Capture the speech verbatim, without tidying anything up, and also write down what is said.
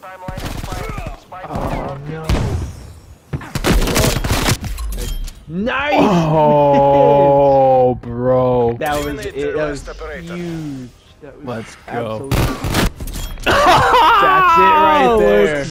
Oh no. Nice! Oh, bro. That was it. That was huge. That was Let's go. absolutely. That's it right there.